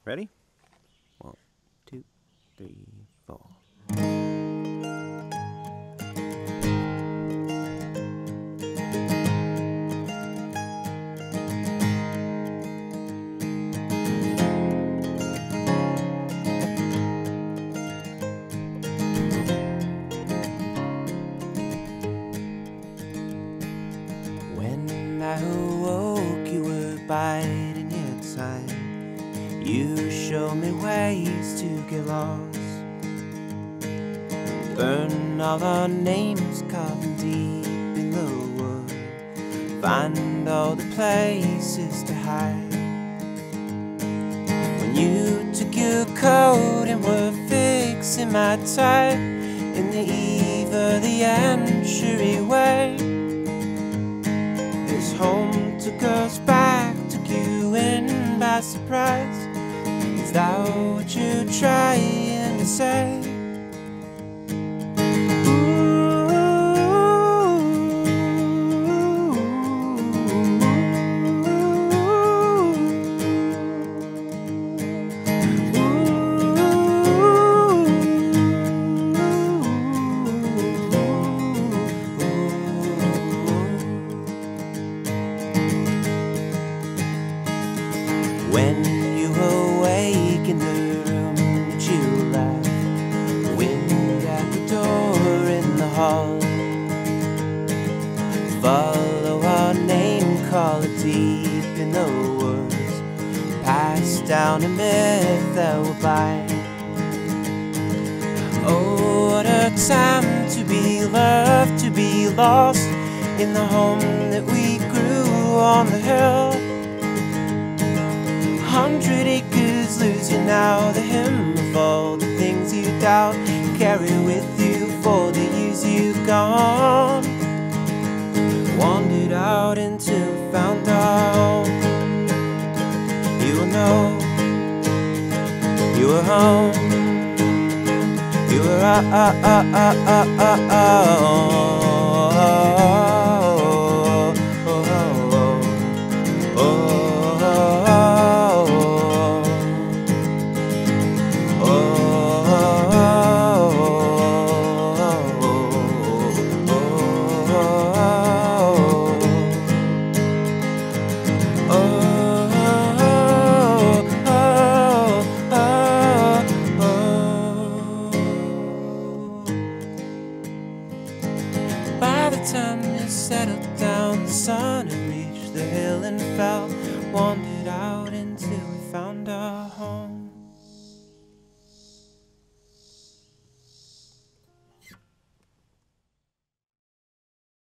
Ready? 1, 2, 3, 4. When I awoke, you were biding your time. You showed me ways to get lost. Burn all our names carved deep in the wood. Find all the places to hide. When you took your coat and were fixing my tie in the eve of the entryway, this home took us back, took you in by surprise. Is that what you're trying to say? When you awake in the room that you left, wind at the door in the hall, follow our name, call it deep in the woods, pass down a myth that will bite. Oh, what a time to be loved, to be lost in the home that we grew on the hill. 100 acres lose you now, the hymn of all the things you doubt, carry with you for the years you've gone. Wandered out until found out. You will know you were home. You were By the time you settled down, the sun had reached the hill and fell. Wandered out until we found our home.